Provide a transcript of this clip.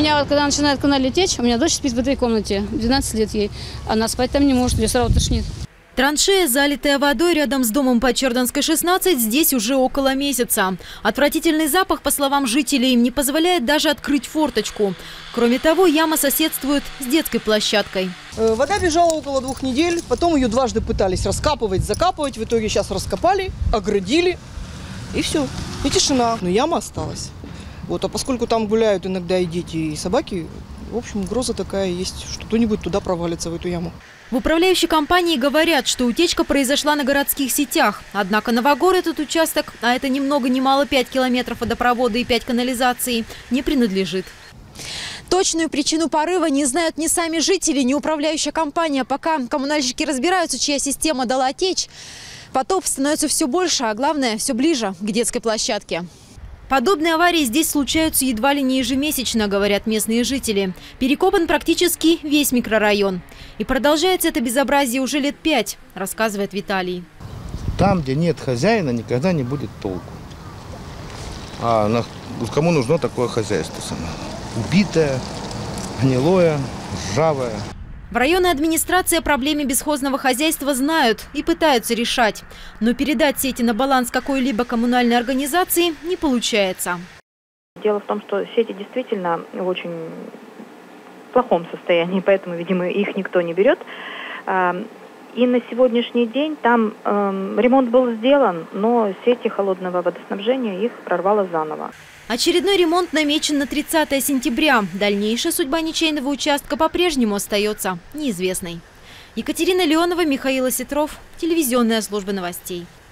меня, вот, когда начинает канале течь, у меня дочь спит в этой комнате, 12 лет ей. Она спать там не может, ее сразу тошнит. Траншея, залитая водой рядом с домом по Черданской, 16, здесь уже около месяца. Отвратительный запах, по словам жителей, не позволяет даже открыть форточку. Кроме того, яма соседствует с детской площадкой. Вода бежала около 2 недель, потом ее дважды пытались раскапывать, закапывать. В итоге сейчас раскопали, оградили, и все. И тишина. Но яма осталась. Вот, а поскольку там гуляют иногда и дети, и собаки, в общем, угроза такая есть, что кто-нибудь туда провалится, в эту яму. В управляющей компании говорят, что утечка произошла на городских сетях. Однако Новогор этот участок, а это ни много ни мало 5 километров водопровода и 5 канализаций, не принадлежит. Точную причину порыва не знают ни сами жители, ни управляющая компания. Пока коммунальщики разбираются, чья система дала течь, потоп становится все больше, а главное, все ближе к детской площадке. Подобные аварии здесь случаются едва ли не ежемесячно, говорят местные жители. Перекопан практически весь микрорайон. И продолжается это безобразие уже лет 5, рассказывает Виталий. Там, где нет хозяина, никогда не будет толку. А кому нужно такое хозяйство само? Убитое, гнилое, ржавое. В районной администрации о проблеме бесхозного хозяйства знают и пытаются решать. Но передать сети на баланс какой-либо коммунальной организации не получается. Дело в том, что сети действительно в очень плохом состоянии, поэтому, видимо, их никто не берет. И на сегодняшний день там ремонт был сделан, но сети холодного водоснабжения их прорвало заново. Очередной ремонт намечен на 30 сентября. Дальнейшая судьба ничейного участка по-прежнему остается неизвестной. Екатерина Леонова, Михаил Осетров, телевизионная служба новостей.